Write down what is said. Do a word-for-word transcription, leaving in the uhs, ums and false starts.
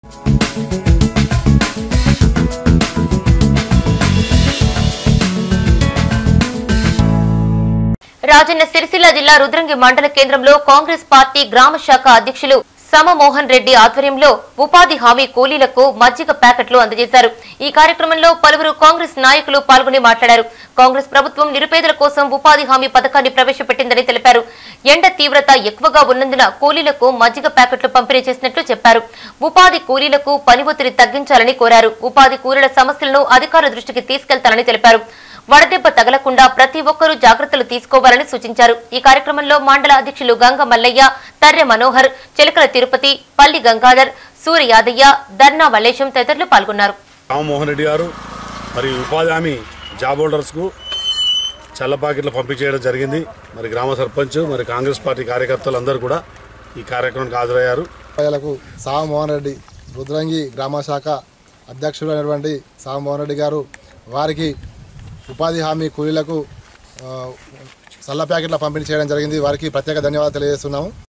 రాజన్న సిరిసిల్ల జిల్లా రుద్రంగి మండల కేంద్రంలో కాంగ్రెస్ పార్టీ గ్రామ శాఖ అధ్యక్షులు సమమోహన్ రెడ్డి ఆధ్వర్యంలో ఉపాధి హామీ కూలీలకు మజ్జిగ ప్యాకెట్లు అందజేశారు। ఈ కార్యక్రమంలో పలువురు కాంగ్రెస్ నాయకులు పాల్గొని మాట్లాడారు। కాంగ్రెస్ ప్రభుత్వం నిరుపేదల కోసం ఉపాధి హామీ పథకాన్ని ప్రవేశపెట్టిందని తెలిపారు। ఎండ తీవ్రత ఎక్కువగా ఉన్నందున కూలీలకు మజ్జిగ ప్యాకెట్లు పంపిణీ చేసినట్లు చెప్పారు। ఉపాధి కూలీలకు పని ఒత్తిడి తగ్గించాలని కోరారు। ఉపాధి కూలీల సమస్యలను అధికారుల దృష్టికి తీసుకెళ్తారని తెలిపారు। వడదెబ్బ తగలకుండా ప్రతి ఒక్కరూ జాగ్రత్తలు తీసుకోవాలని సూచించారు। ఈ కార్యక్రమంలో మండల అధ్యక్షులు గంగ మల్లయ్య, తర్రె మనోహర్, చిలకల తిరుపతి, పల్లి గంగాధర్, సూర్య యాదయ్య, ధర్నా మల్లేశం తదితరులు పాల్గొన్నారు। రామ్మోహన్ రెడ్డి గారు మరి ఉపాధి హామీ జాబ్ హోల్డర్స్ కు చల్ల ప్యాకెట్లు పంపించేయడం జరిగింది। మరి గ్రామ సర్పంచ్ మరి కాంగ్రెస్ పార్టీ కార్యకర్తలు అందరూ కూడా ఈ కార్యక్రమానికి హాజరయ్యారు। ప్రజలకు సమమోహన్ రెడ్డి రుద్రంగి గ్రామ శాఖ అధ్యక్షుడు అయినటువంటి సమమోహన్ రెడ్డి గారు వారికి ఉపాధి హామీ కూలీలకు చల్ల ప్యాకెట్ల పంపిణీ చేయడం జరిగింది। వారికి ప్రత్యేక ధన్యవాదాలు తెలియజేస్తున్నాము।